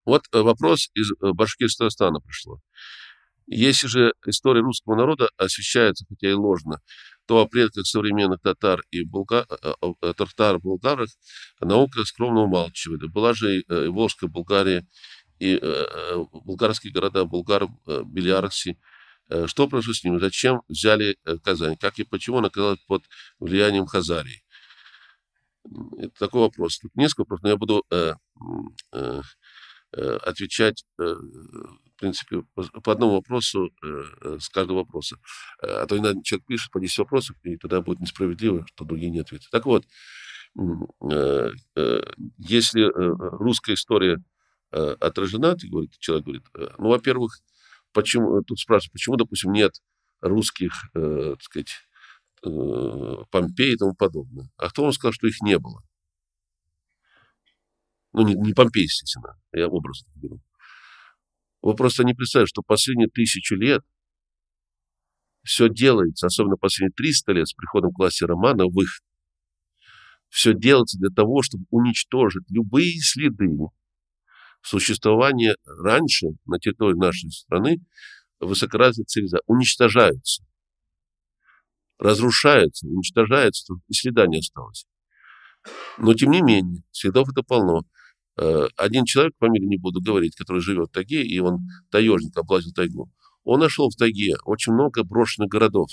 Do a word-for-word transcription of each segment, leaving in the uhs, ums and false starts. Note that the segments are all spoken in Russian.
Вот вопрос из Башкортостана пришло. Если же история русского народа освещается, хотя и ложно, то о предках современных татар и булга... татар-булгарах наука скромно умалчивает. Была же и Волжская Болгария, и булгарские города Булгар, Белиарси. Что произошло с ними? Зачем взяли Казань? Как и почему она оказалась под влиянием Хазарии? Это такой вопрос. Тут несколько вопросов, но я буду э, э, отвечать, э, в принципе, по, по одному вопросу э, с каждого вопроса. А то иногда человек пишет по десять вопросов, и тогда будет несправедливо, что другие не ответят. Так вот, э, э, если э, русская история э, отражена, ты говорит, человек говорит, э, ну, во-первых, почему, тут спрашивают, почему, допустим, нет русских, э, так сказать, Помпеи и тому подобное. А кто вам сказал, что их не было? Ну, не, не Помпей, естественно, я образ беру. Вы просто не представляете, что последние тысячу лет все делается, особенно последние триста лет с приходом к власти Романовых, все делается для того, чтобы уничтожить любые следы существования раньше на территории нашей страны высокоразвитой цивилизации. Уничтожаются. Разрушается, уничтожается, и следа не осталось. Но, тем не менее, следов это полно. Один человек, фамилию не буду говорить, который живет в тайге, и он таежник, облазил тайгу, он нашел в тайге очень много брошенных городов.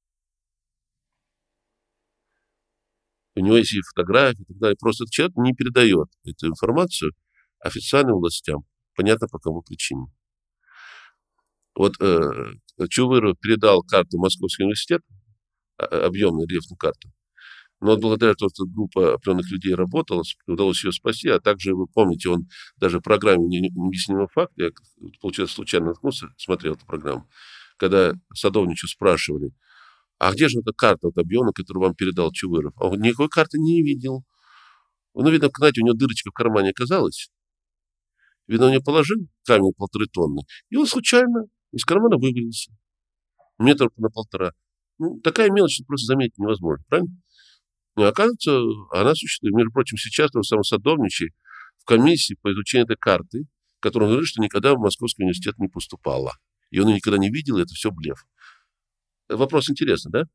У него есть и фотографии, и так далее. Просто этот человек не передает эту информацию официальным властям. Понятно, по какому причине. Вот э, Чувыров передал карту Московский университет, объемную рельефную карту. Но благодаря тому, что группа определенных людей работала, удалось ее спасти. А также, вы помните, он даже в программе «Необъяснимый факт», я, получается, случайно наткнулся, смотрел эту программу, когда Садовничу спрашивали, а где же эта карта, вот объемная, которую вам передал Чувыров? А он никакой карты не видел. Ну, видно, знаете, у него дырочка в кармане оказалась. Видно, он ее положил, камень полторы тонны, и он случайно из кармана вывалился. Метр на полтора. Ну, такая мелочь просто заметить невозможно, правильно? И оказывается, она существует. Между прочим, сейчас тот самый Садовничий в комиссии по изучению этой карты, которая говорит, что никогда в Московский университет не поступала. И он ее никогда не видел, и это все блеф. Вопрос интересный, да?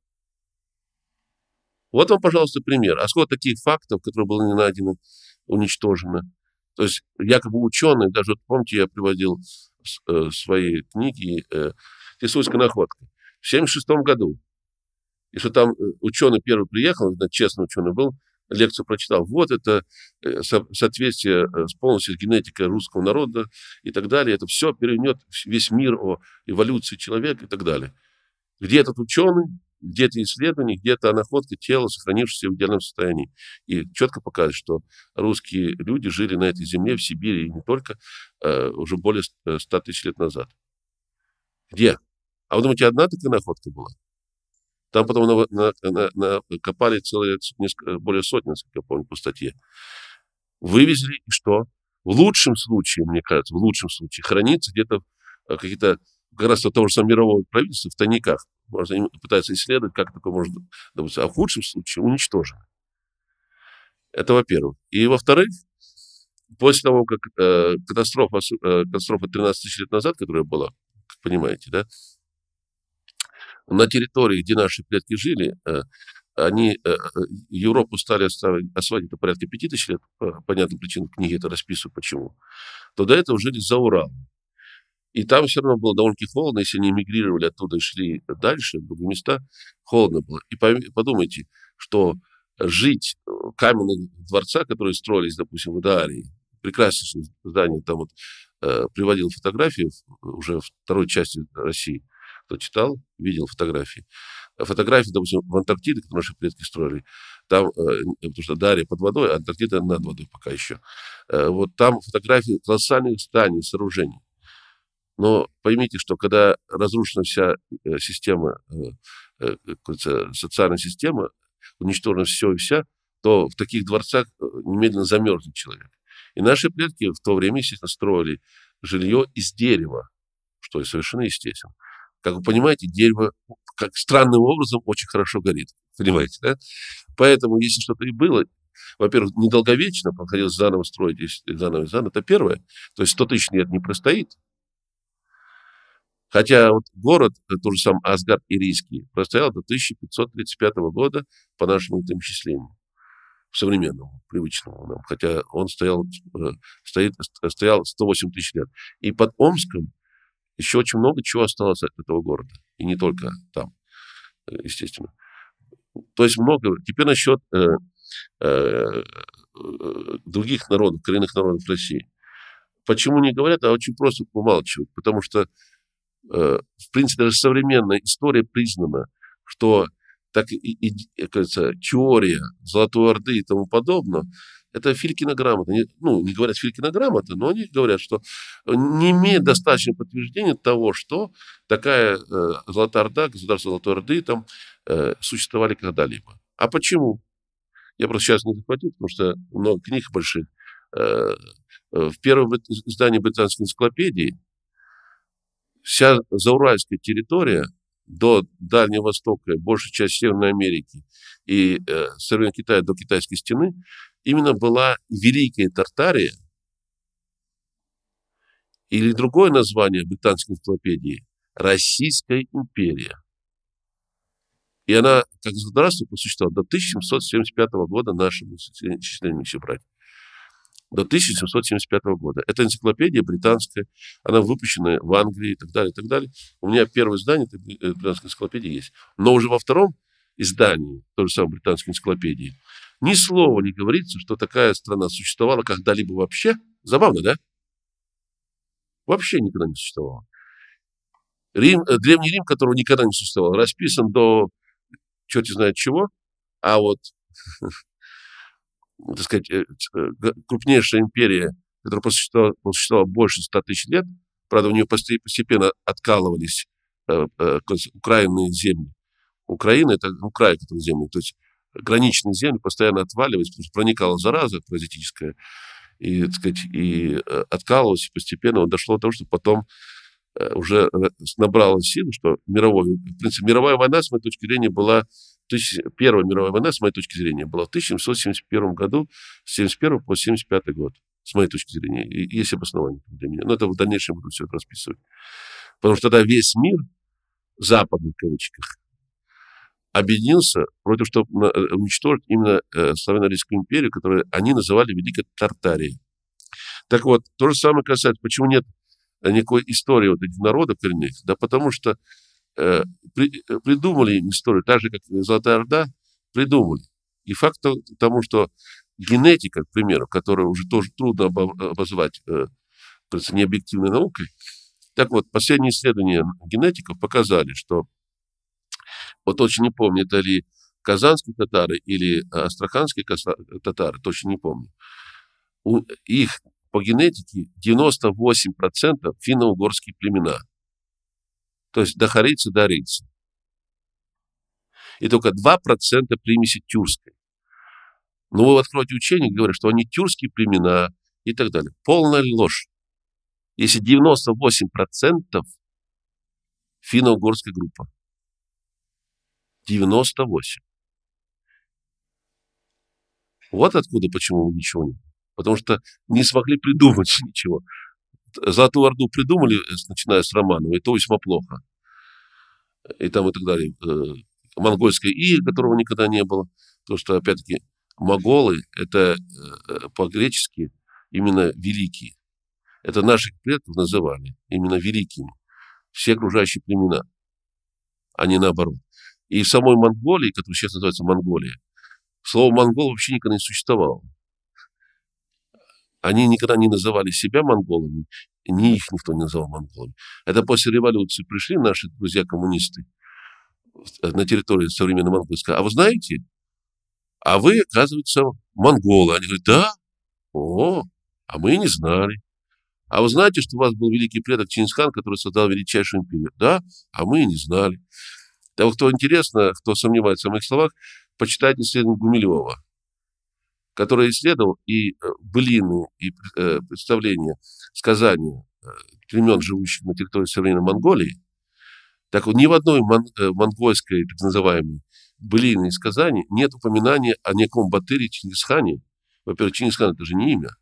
Вот вам, пожалуйста, пример. А сколько таких фактов, которые были не найдены, уничтожены? То есть якобы ученые, даже, вот, помните, я приводил э, свои книги э, «Тесуйская находка» в семьдесят шестом году. И что там ученый первый приехал, честный ученый был, лекцию прочитал. Вот это соответствие с полностью с генетикой русского народа и так далее. Это все перевернет весь мир о эволюции человека и так далее. Где этот ученый, где эти исследования, где-то находка тела, сохранившегося в идеальном состоянии. И четко показывает, что русские люди жили на этой земле, в Сибири, и не только, уже более ста тысяч лет назад. Где? А вы думаете, одна такая находка была? Там потом на, на, на, накопали целые, несколько, более сотни, насколько я помню, по статье. Вывезли, и что? В лучшем случае, мне кажется, в лучшем случае, хранится где-то какие-то, как раз от того же самого мирового правительства в тайниках. Может, они пытаются исследовать, как такое может быть. А в худшем случае уничтожено. Это во-первых. И во-вторых, после того, как э, катастрофа, э, катастрофа тринадцать тысяч лет назад, которая была, как понимаете, да, на территории, где наши предки жили, они Европу стали осваивать до порядка пяти тысяч лет, по понятным причинам, в книге это расписываю, почему, то до этого жили за Уралом. И там все равно было довольно-таки холодно, если они эмигрировали оттуда и шли дальше, в другие места, холодно было. И подумайте, что жить в каменных дворцах, которые строились, допустим, в Идаалии, прекраснейшее здание, там вот приводил фотографии уже второй части России, кто читал, видел фотографии. Фотографии, допустим, в Антарктиде, которые наши предки строили, там, э, потому что Дарья под водой, а Антарктида над водой пока еще. Э, вот там фотографии колоссальных зданий, сооружений. Но поймите, что когда разрушена вся э, система, э, э, социальная система, уничтожено все и вся, то в таких дворцах немедленно замерзнет человек. И наши предки в то время, естественно, строили жилье из дерева, что и совершенно естественно. Как вы понимаете, дерево как странным образом очень хорошо горит. Понимаете, да? Поэтому, если что-то и было, во-первых, недолговечно, приходилось заново строить, и заново, и заново. Это первое. То есть сто тысяч лет не простоит. Хотя вот город, тот же самый Асгард-Ирийский, простоял до тысяча пятьсот тридцать пятого года по нашему исчислению, современному, привычному нам. Хотя он стоял, стоит, стоял сто восемь тысяч лет. И под Омском еще очень много чего осталось от этого города. И не только там, естественно. То есть много. Теперь насчет э, э, других народов, коренных народов России. Почему не говорят, а очень просто умалчивают. Потому что, э, в принципе, даже современная история признана, что так и, и кажется, теория Золотой Орды и тому подобное, это Филькина грамота. Не, ну, не говорят Филькина грамота, но они говорят, что не имеет достаточного подтверждения того, что такая э, Золотая Орда, государство Золотой Орды там э, существовали когда-либо. А почему? Я просто сейчас не захватил, потому что много книг больших. Э, э, в первом издании британской энциклопедии вся зауральская территория до Дальнего Востока, большая часть Северной Америки и э, Северного Китая до Китайской стены именно была Великая Тартария, или другое название британской энциклопедии – Российская империя. И она, как государство, просуществовала до тысяча семьсот семьдесят пятого года нашему исчислению, если брать. До тысяча семьсот семьдесят пятого года. Это энциклопедия британская, она выпущена в Англии и так далее, и так далее. У меня первое издание этой британской энциклопедии есть. Но уже во втором издании той же самой британской энциклопедии ни слова не говорится, что такая страна существовала когда-либо вообще. Забавно, да? Вообще никогда не существовало. Рим, Древний Рим, которого никогда не существовало, расписан до черти знает чего, а вот, так сказать, крупнейшая империя, которая просуществовала, просуществовала больше ста тысяч лет, правда, у нее постепенно откалывались украинные земли. Украина – это ну, край, который земли, то есть граничные земли постоянно отваливались, потому что проникала зараза паразитическая, и, так сказать, и откалывалась, и постепенно вот дошло до того, что потом уже набрала силы, что мировой, в принципе, мировая война, с моей точки зрения, была, первая мировая война, с моей точки зрения, была в тысяча семьсот семьдесят первом году, с семьдесят первого по семьдесят пятый год, с моей точки зрения. И есть обоснование для меня. Но это в дальнейшем буду все это расписывать. Потому что тогда весь мир, западный в кавычках, объединился против того, чтобы уничтожить именно Славяно-Арийскую империю, которую они называли Великой Тартарией. Так вот, то же самое касается, почему нет никакой истории вот этих народов коренных, да потому что э, при, придумали им историю, так же, как Золотая Орда, придумали. И факт тому, что генетика, к примеру, которую уже тоже трудно обозвать э, необъективной наукой, так вот, последние исследования генетиков показали, что, вот точно не помню, это ли казанские татары или астраханские татары, точно не помню, у их по генетике девяносто восемь процентов финно-угорские племена. То есть дахарийцы, дарийцы. И только два процента примеси тюркской. Но вы откроете учение, говорят, что они тюркские племена и так далее. Полная ложь. Если девяносто восемь процентов финно-угорская группа. девяносто восемь процентов. Вот откуда, почему ничего нет. Потому что не смогли придумать ничего. Золотую Орду придумали, начиная с Романова, и то весьма плохо. И там и так далее. Монгольское иго, которого никогда не было. Потому что, опять-таки, моголы, это по-гречески именно великие. Это наших предков называли именно великими. Все окружающие племена, а не наоборот. И в самой Монголии, которая сейчас называется Монголия, слово «монгол» вообще никогда не существовало. Они никогда не называли себя монголами, ни их никто не называл монголами. Это после революции пришли наши друзья-коммунисты на территорию современной Монголии. А вы знаете, а вы, оказывается, монголы. Они говорят, да, о, а мы не знали. А вы знаете, что у вас был великий предок Чингисхан, который создал величайшую империю? Да, а мы не знали. Так вот, кто интересно, кто сомневается в моих словах, почитайте исследование Гумилева, который исследовал и былины, и представления, сказания племен, живущих на территории современной Монголии. Так вот, ни в одной мон- монгольской, так называемой, былины и сказания нет упоминания о неком Батыре Чингисхане. Во-первых, Чингисхан — это же не имя.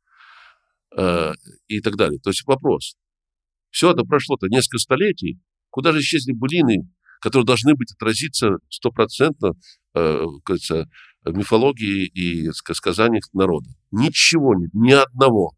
Э, и так далее. То есть вопрос. Все это прошло-то несколько столетий. Куда же исчезли былины, которые должны быть отразиться стопроцентно э, кажется, в мифологии и сказаниях народа? Ничего нет, ни одного.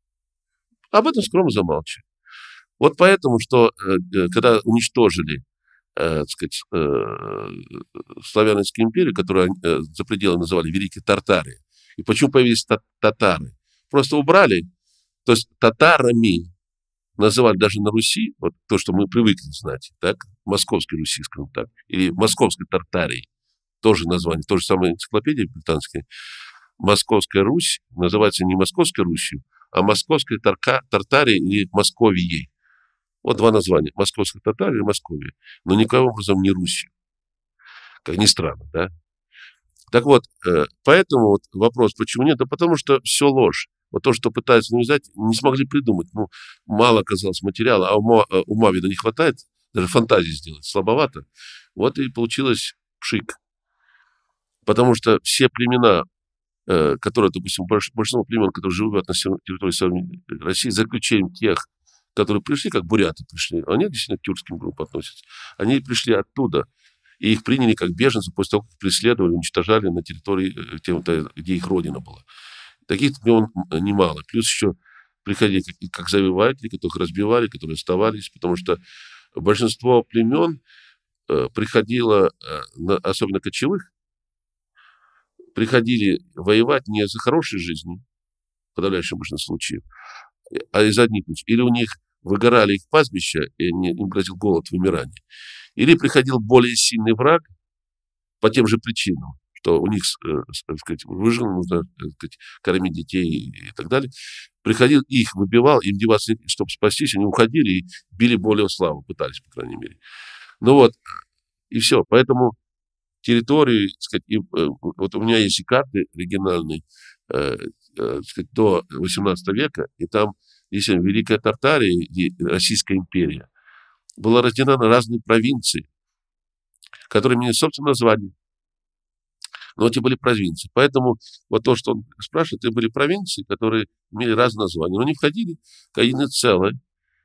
Об этом скромно замалчивают. Вот поэтому, что э, когда уничтожили э, так сказать, э, Славяно-Российскую империю, которую э, за пределами называли Великие Тартары, и почему появились та- татары? Просто убрали, то есть татарами называли даже на Руси, вот то, что мы привыкли знать, так, Московской Руси, скажем так, или Московской Тартарии, тоже название, то же самое энциклопедия британская, Московская Русь называется не Московской Русью, а Московской Тарка, Тартарией или Московией. Вот два названия, Московская Тартария и Московия, но никаким образом не Русью, как ни странно, да. Так вот, поэтому вот вопрос, почему нет, да потому что все ложь. Вот то, что пытаются навязать, не смогли придумать. Ну, мало оказалось материала, а ума, ума видно, не хватает, даже фантазии сделать слабовато. Вот и получилось пшик. Потому что все племена, которые, допустим, большинство племен, которые живут на территории современной России, за исключением тех, которые пришли, как буряты пришли, они действительно к тюркским группам относятся. Они пришли оттуда, и их приняли как беженцев после того, как преследовали, уничтожали на территории, где их родина была. Таких племен немало. Плюс еще приходили как, как завоеватели, которых разбивали, которые оставались, потому что большинство племен э, приходило, э, на, особенно кочевых, приходили воевать не за хорошей жизнью, в подавляющем большинстве случаев, а из одних причин. Или у них выгорали их пастбища, и они, им грозил голод, вымирание. Или приходил более сильный враг по тем же причинам, что у них, так сказать, выжил, нужно, так сказать, кормить детей и так далее. Приходил, их выбивал, им деваться, чтобы спастись, они уходили и били более славу, пытались, по крайней мере. Ну вот, и все. Поэтому территории, так сказать, и, вот у меня есть и карты оригинальные, э, э, так сказать, до восемнадцатого века, и там, если Великая Тартария, Российская империя, была разделена на разные провинции, которые имели собственное название. Но эти были провинции. Поэтому вот то, что он спрашивает, это были провинции, которые имели разные названия, но не входили в единое целое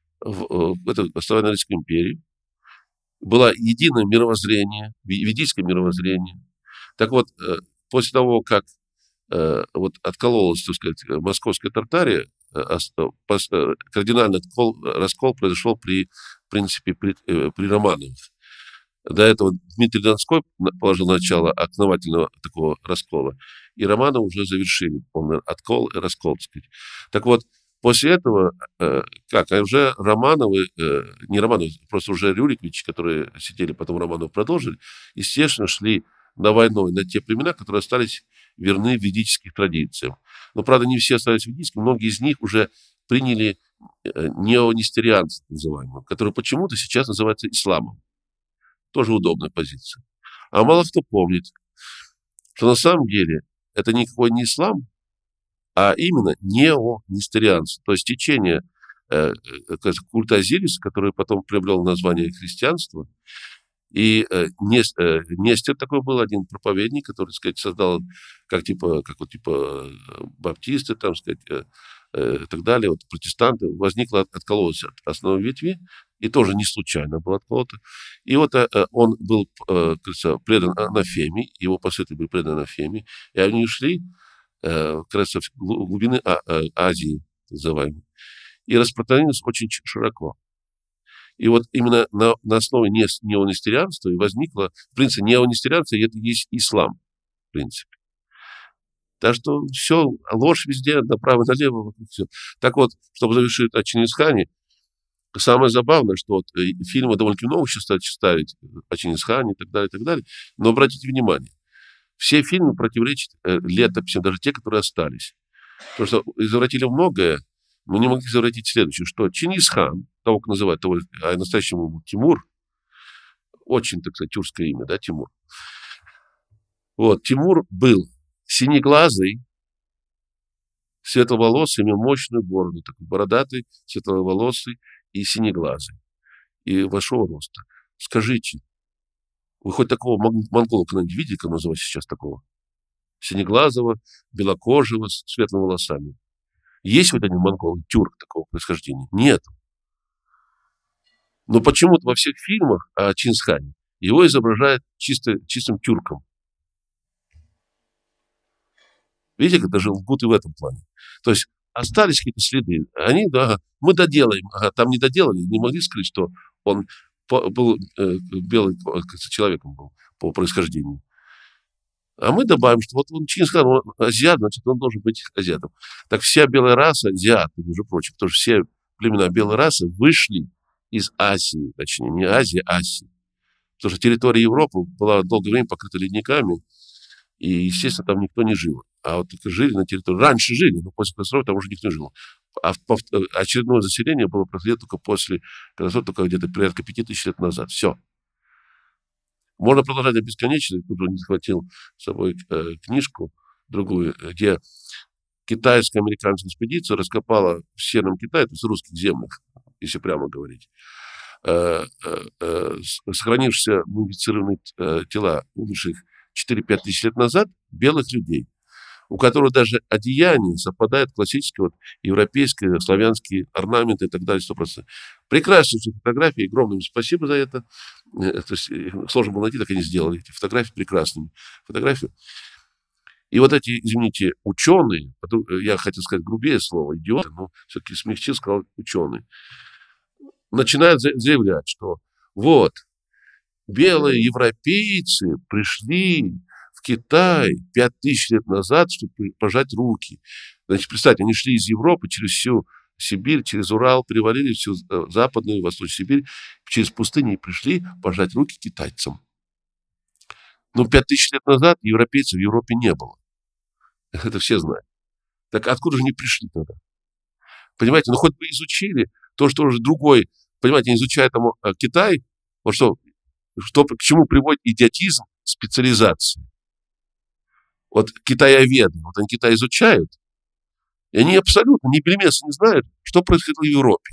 в, в эту Славяно-Российскую империю. Было единое мировоззрение, ведическое мировоззрение. Так вот, после того, как вот откололась, так сказать, Московская Тартария, кардинальный откол, раскол произошел при, в принципе, при, при Романовых. До этого Дмитрий Донской положил начало основательного такого раскола, и Романовы уже завершили полный откол и раскол, так сказать. Так вот, после этого, э, как, а уже Романовы, э, не Романовы, просто уже Рюриковичи, которые сидели, потом Романовы продолжили, естественно, шли на войну на те племена, которые остались верны ведическим традициям. Но, правда, не все остались ведическими, многие из них уже приняли неонестерианство, называемое, которое почему-то сейчас называется исламом. Тоже удобная позиция. А мало кто помнит, что на самом деле это никакой не ислам, а именно неонестерианство, то есть течение э, культа Азириса, которое потом приобрело название христианства. И э, Нестер такой был один проповедник, который, так сказать, создал как типа, как вот типа баптисты, там, сказать, э, э, и так далее, вот протестанты, возникла, откололась от основной ветви, и тоже не случайно был отколота. И вот э, он был, э, кажется, предан анафеме, его последователи были преданы анафеме, и они ушли э, кажется, в глубины а, а, Азии, называемой, и распространились очень широко. И вот именно на, на основе не, неонестерианства и возникло, в принципе, неонестерианство – это и есть ислам, в принципе. Так что все, ложь везде, направо-налево, вокруг все. Так вот, чтобы завершить о Чингисхане, самое забавное, что вот фильмы довольно-таки много еще стали ставить о Чингисхане и так далее, и так далее. Но обратите внимание, все фильмы противоречат э, летописям, даже те, которые остались. Потому что извратили многое, но не могли извратить следующее, что Чингисхан, того, как называют, того, а настоящему был Тимур, очень, так сказать, тюркское имя, да, Тимур. Вот, Тимур был синеглазый, светловолосый, имел мощную бороду, такой бородатый, светловолосый и синеглазый, и большого роста. Скажите, Вы хоть такого мон- монгола когда-нибудь видели, как называть сейчас такого? Синеглазого, белокожего, с светлыми волосами. Есть вот один монгол, тюрк такого происхождения? Нет. Но почему-то во всех фильмах о Чингисхане его изображают чисто, чистым тюрком. Видите, как даже лгут и в этом плане. То есть остались какие-то следы. Они, да, мы доделаем. Ага, там не доделали, не могли скрыть, что он по- был э, белым э, человеком был по происхождению. А мы добавим, что вот он Чингисхан, он азиат, значит, он должен быть азиатом. Так вся белая раса азиаты, между прочим, потому что все племена белой расы вышли из Азии, точнее, не Азии, а Асии. Потому что территория Европы была долгое время покрыта ледниками, и, естественно, там никто не жил. А вот только жили на территории. Раньше жили, но после катастрофы там уже никто не жил. А пов- очередное заселение было произведено только после катастрофы, только где-то порядка пяти тысяч лет назад. Все. Можно продолжать до бесконечности. Тут он не захватил с собой э, книжку другую, где китайско-американская экспедиция раскопала в Северном Китае, то есть в русских землях, если прямо говорить, э, э, э, сохранившиеся мумифицированные э, тела умерших четыре-пять тысяч лет назад белых людей, у которых даже одеяние совпадает классические вот, европейские, славянские орнаменты и так далее, сто процентов. Прекрасные фотографии, огромное им спасибо за это. Э, То есть, их сложно было найти, так они сделали эти фотографии прекрасными. Фотографии. И вот эти, извините, ученые, потом, э, я хотел сказать грубее слово, идиоты, но все-таки смягчил, сказал ученые, начинают за- заявлять, что вот, белые европейцы пришли в Китай пять тысяч лет назад, чтобы пожать руки. Значит, представьте, они шли из Европы через всю Сибирь, через Урал, перевалили всю э, западную, восточную Сибирь, через пустыню и пришли пожать руки китайцам. Но пять тысяч лет назад европейцев в Европе не было. Это все знают. Так откуда же они пришли тогда? Понимаете, ну хоть бы изучили то, что уже другой, понимаете, изучая там э, Китай, вот что, что, к чему приводит идиотизм специализации. Вот китаеведы, вот они Китай изучают, и они абсолютно ни перемесса не знают, что происходило в Европе.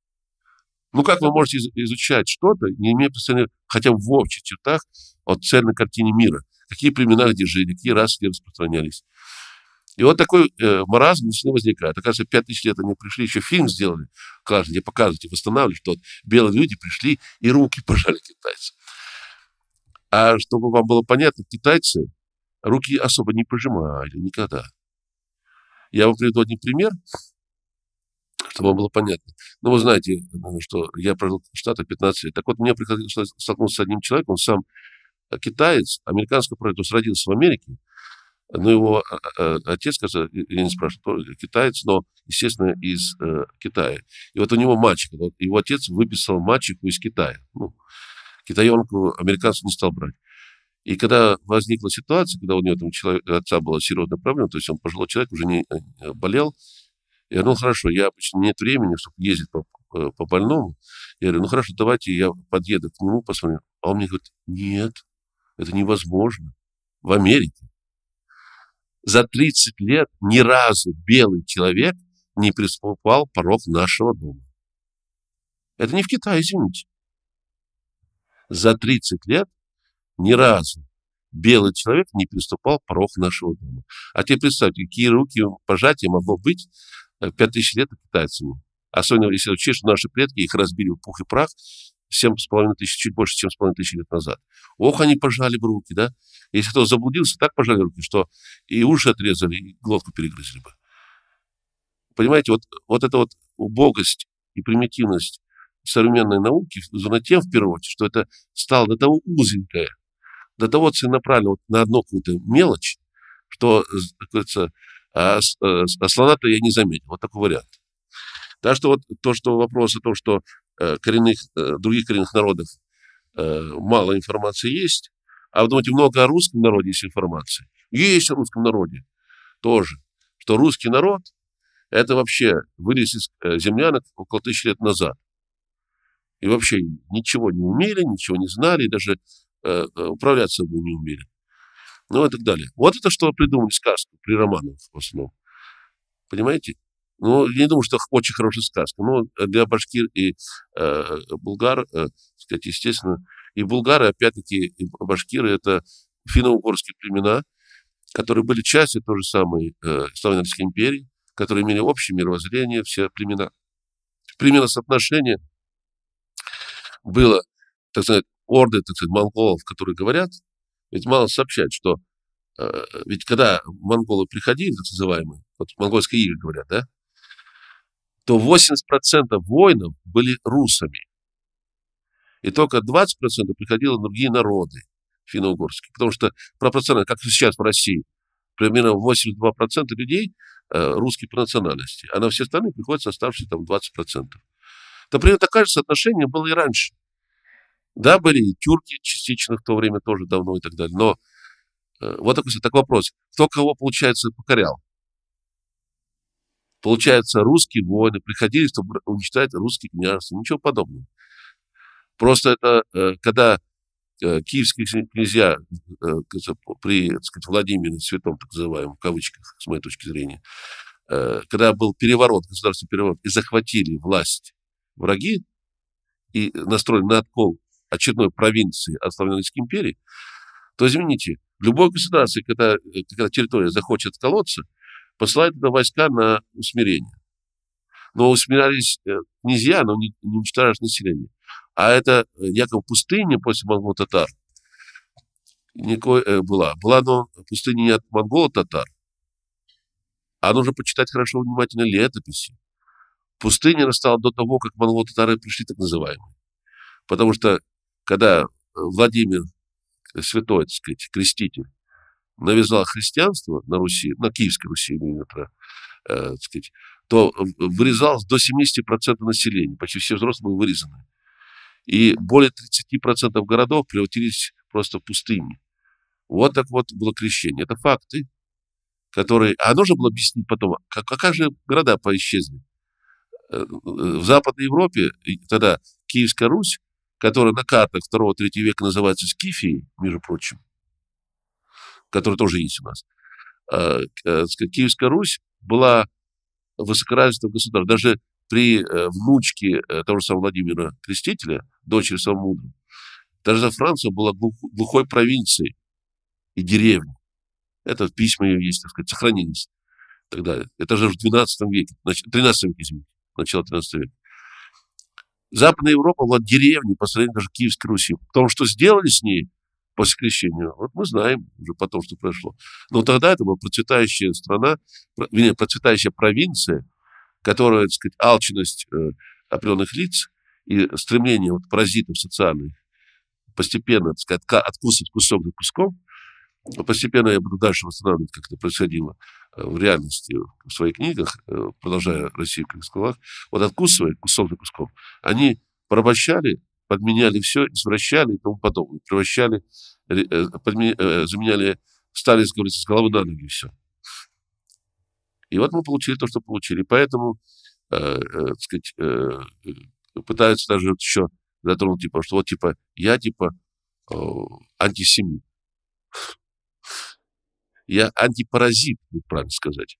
Ну как вы можете изучать что-то, не имея представления хотя бы в общих чертах о цельной картине мира? Какие племена где жили, какие расы где распространялись. И вот такой э, маразм не возникает. Оказывается, пять тысяч лет они пришли, еще фильм сделали, классно, где показывают и восстанавливают, что вот белые люди пришли и руки пожали китайцам. А чтобы вам было понятно, китайцы руки особо не пожимали никогда. Я вам приведу один пример, чтобы вам было понятно. Ну, вы знаете, что я прожил в Штатах пятнадцать лет. Так вот, мне приходилось столкнуться с одним человеком, он сам китаец, американского происхождения, родился в Америке, но его а, а, отец, кажется, я не спрашиваю, китаец, но, естественно, из э, Китая. И вот у него мальчик, вот его отец выписал мальчику из Китая. Ну, китаенку американцев не стал брать. И когда возникла ситуация, когда у него там человек, отца была серьезная проблема, то есть он пожилой человек, уже не э, болел, я говорю, ну хорошо, я обычно нет времени, чтобы ездить по, по, по больному. Я говорю, ну хорошо, давайте я подъеду к нему, посмотрю. А он мне говорит, нет, это невозможно. В Америке за тридцать лет ни разу белый человек не приступал порог нашего дома. Это не в Китае, извините. За тридцать лет ни разу белый человек не приступал порог нашего дома. А теперь представьте, какие руки пожатия могло быть пять тысяч лет китайцами. Особенно если учесть, что наши предки их разбили в пух и прах семь с половиной тысяч, чуть больше, чем с половиной тысяч лет назад. Ох, они пожали бы руки, да? Если кто заблудился, так пожали руки, что и уши отрезали, и глотку перегрызли бы. Понимаете, вот, вот эта вот убогость и примитивность современной науки вызвана тем, в первую очередь, что это стало до того узенькое, до того целенаправленно вот на одну какую-то мелочь, что, как говорится, а, а, а слона-то я не заметил. Вот такой вариант. Так что вот то, что вопрос о том, что э, коренных, э, других коренных народов э, мало информации есть, а вы думаете, много о русском народе есть информации? Есть о русском народе тоже. Что русский народ это вообще вылез из э, землянок около тысячи лет назад. И вообще ничего не умели, ничего не знали, и даже э, управлять собой не умели. Ну и так далее. Вот это что придумали сказку при Романовых в основном. Понимаете? Ну, я не думаю, что очень хорошая сказка. Но для башкир и э, булгар, э, сказать, естественно, И булгары, опять-таки, и башкиры – это финно-угорские племена, которые были частью той же самой э, Славяно-Российской империи, которые имели общее мировоззрение, все племена. Примерно соотношение было, так сказать, орды, так сказать, монголов, которые говорят, ведь мало сообщать, что э, ведь когда монголы приходили, так называемые, вот монгольские игры говорят, да, то восемьдесят процентов воинов были русами. И только двадцать процентов приходило другие народы финно-угорские. Потому что пропорционально, как сейчас в России, примерно восемьдесят два процента людей э, русские по национальности, а на все остальные приходится оставшиеся там двадцать процентов. Например, такое же соотношение было и раньше. Да, были и тюрки частично в то время тоже давно и так далее. Но э, вот такой, такой вопрос. Кто кого, получается, покорял? Получается, русские воины приходили, чтобы уничтожать русские княжества. Ничего подобного. Просто это, э, когда э, киевские князья э, при, так сказать, Владимире Святом, так называемом, в кавычках, с моей точки зрения, э, когда был переворот, государственный переворот, и захватили власть враги, и настроили на откол очередной провинции от Славяно-Российской империи, то, извините, любое государство, когда, когда территория захочет отколоться, посылает туда войска на усмирение. Но усмирялись князья, но не, не уничтожаешь население. А это якобы пустыня после монголо-татар никакой, э, была. Была, но пустыня не от монголо-татар, а нужно почитать хорошо, внимательно летописи. Пустыня настала до того, как монголо-татары пришли, так называемые. Потому что, когда Владимир Святой, так сказать, креститель, навязал христианство на Руси, на Киевской Руси, именно, э, так сказать, то вырезалось до семидесяти процентов населения. Почти все взрослые были вырезаны. И более тридцати процентов городов превратились просто в пустыни. Вот так вот было крещение. Это факты, которые... А нужно было объяснить потом, как, как же города поисчезли. В Западной Европе тогда Киевская Русь, которая на картах второго-третьего века называется Скифией, между прочим, которая тоже есть у нас, Киевская Русь была высокоразвитым государством. Даже при внучке того же самого Владимира Крестителя, дочери самого мудрого, даже Франция была глухой провинцией и деревней. Это письма ее есть, так сказать, сохранились и так далее. Это же в двенадцатом веке, тринадцатом веке, извините, начало тринадцатого века. Западная Европа была деревней по сравнению даже Киевской Руси. Потому что сделали с ней после крещения, вот мы знаем уже потом, что произошло. Но тогда это была процветающая страна, процветающая провинция, которая, так сказать, алчность э, определенных лиц и стремление вот, паразитов социальных постепенно, так сказать, откусывать кусок за куском. Постепенно я буду дальше восстанавливать, как это происходило э, в реальности в своих книгах, э, продолжая Россию как сказал, вот откусывая кусок за куском, они порабощали, подменяли все, извращали и тому подобное, превращали, э, подменя, э, заменяли, стали, как говорится, с головы на ноги все. И вот мы получили то, что получили. Поэтому, э, э, так сказать, э, пытаются даже вот еще затронуть, типа, что вот, типа, я, типа, э, антисемит. Я антипаразит, правильно сказать.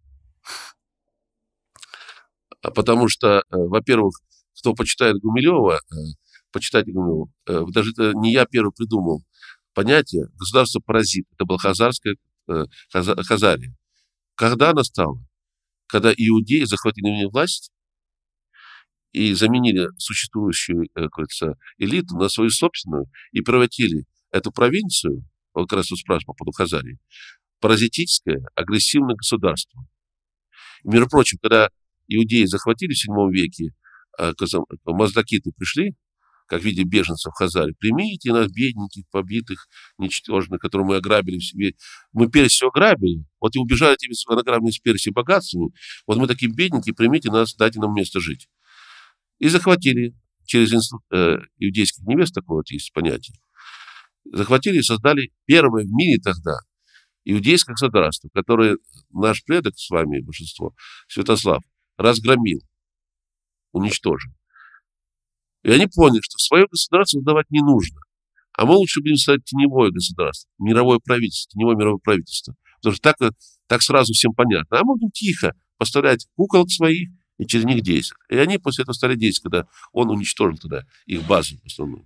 Потому что, э, во-первых, кто почитает Гумилева, э, почитайте Гумилева, э, даже это не я первый придумал понятие государство-паразит. Это была хазарская э, Хаза, Хазария. Когда она стала? Когда иудеи захватили власть и заменили существующую, как говорится, элиту на свою собственную и превратили эту провинцию, вот как раз тут спрашивал по поводу Хазарии, паразитическое, агрессивное государство. И, между прочим, когда иудеи захватили в седьмом веке, маздакиты пришли, как в виде беженцев в Хазарии, примите нас, бедненьких, побитых, ничтожных, которые мы ограбили в себе. Мы Персию ограбили, вот и убежали этими награбленными с Персией богатствами, вот мы такие бедненькие, примите нас, дайте нам место жить. И захватили через институт э, иудейских невест, такое вот есть понятие, захватили и создали первое в мире тогда иудейское государство, которое наш предок с вами, большинство, Святослав, разгромил, уничтожил. И они поняли, что свое государство сдавать не нужно. А мы лучше будем создать теневое государство, мировое правительство, теневое мировое правительство. Потому что так, так сразу всем понятно. А мы будем тихо поставлять куколок своих и через них действовать. И они после этого стали действовать, когда он уничтожил тогда их базу основную.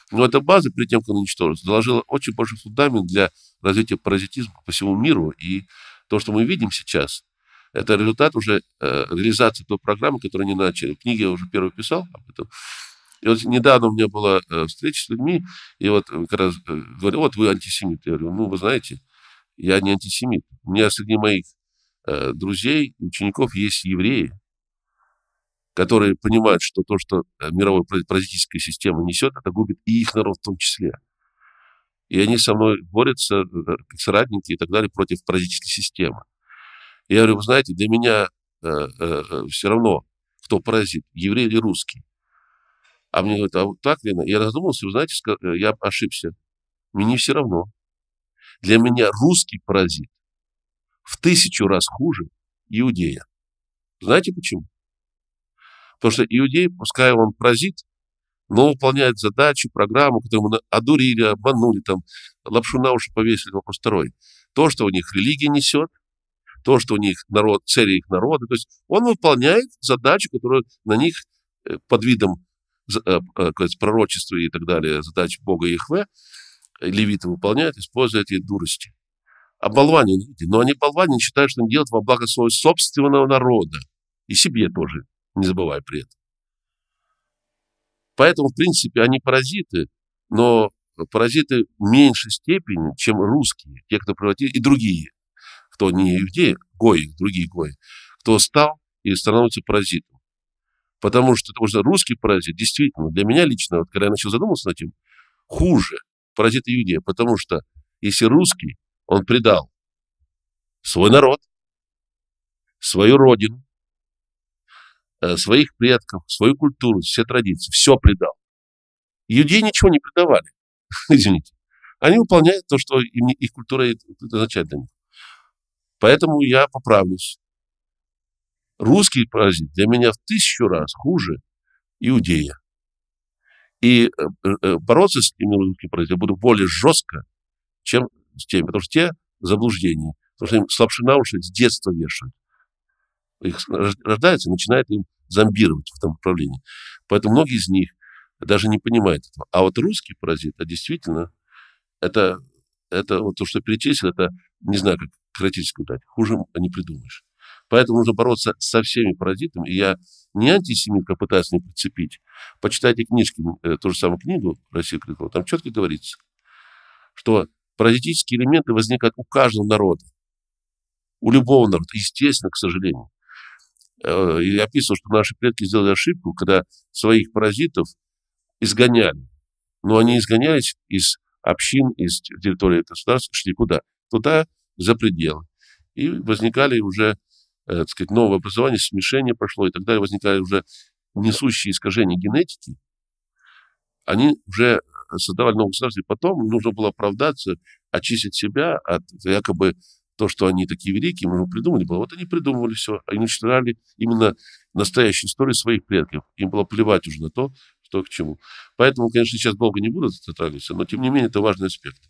Но эта база, перед тем, как она уничтожится, заложила очень большой фундамент для развития паразитизма по всему миру. И то, что мы видим сейчас, это результат уже э, реализации той программы, которую они начали. В книге я уже первый писал об этом. И вот недавно у меня была э, встреча с людьми, и вот как раз э, говорю, вот вы антисемит. Я говорю, ну, вы знаете, я не антисемит. У меня среди моих э, друзей, учеников есть евреи, которые понимают, что то, что мировая паразитическая система несет, это губит и их народ в том числе. И они со мной борются, как соратники и так далее, против паразитической системы. Я говорю, вы знаете, для меня э, э, все равно, кто паразит, еврей или русский. А мне говорят, а вот так ли? Я задумался, вы знаете, я ошибся. Мне не все равно. Для меня русский паразит в тысячу раз хуже иудея. Знаете почему? Потому что иудей, пускай он паразит, но выполняет задачу, программу, которую мы одурили, обманули, там, лапшу на уши повесили, вопрос второй. То, что у них религия несет, то, что у них народ, цели их народа. То есть он выполняет задачу, которую на них под видом пророчества и так далее, задач Бога Яхве, левиты выполняют, используя эти дурости. Оболванивают люди. Но они болване считают, что они делают во благо своего собственного народа. И себе тоже, не забывая при этом. Поэтому, в принципе, они паразиты, но паразиты в меньшей степени, чем русские, те, кто превратили, и другие, кто не иудеи, гои, другие гои, кто стал и становится паразитом. Потому что, потому что русский паразит, действительно, для меня лично, вот, когда я начал задумываться над этим, хуже паразита иудея, потому что если русский, он предал свой народ, свою родину, своих предков, свою культуру, все традиции, все предал. Иудеи ничего не предавали, извините. Они выполняют то, что им, их культура означает для них. Поэтому я поправлюсь. Русский паразит для меня в тысячу раз хуже иудея. И бороться с этими русскими паразитами я буду более жестко, чем с теми, потому что те заблуждения, потому что им слабши на уши с детства вешают. Их рождаются и начинают им зомбировать в этом направлении. Поэтому многие из них даже не понимают этого. А вот русский паразит, а действительно, это, это вот то, что перечислил, это, не знаю, как характеристику дать, хуже не придумаешь. Поэтому нужно бороться со всеми паразитами. И я не антисемит, как пытаюсь не прицепить. Почитайте книжки, ту же самую книгу Россия Крикова, там четко говорится, что паразитические элементы возникают у каждого народа. У любого народа. Естественно, к сожалению. И описывал, что наши предки сделали ошибку, когда своих паразитов изгоняли. Но они изгонялись из общин, из территории государства, шли куда? Туда, за пределы. И возникали уже, так сказать, новое образование, смешение прошло и так далее. Возникали уже несущие искажения генетики. Они уже создавали новое государство. И потом нужно было оправдаться, очистить себя от якобы то, что они такие великие, мы придумали было. Вот они придумывали все. Они уничтожали именно настоящую историю своих предков. Им было плевать уже на то, что к чему. Поэтому, конечно, сейчас долго не буду затрагиваться, но, тем не менее, это важный аспект.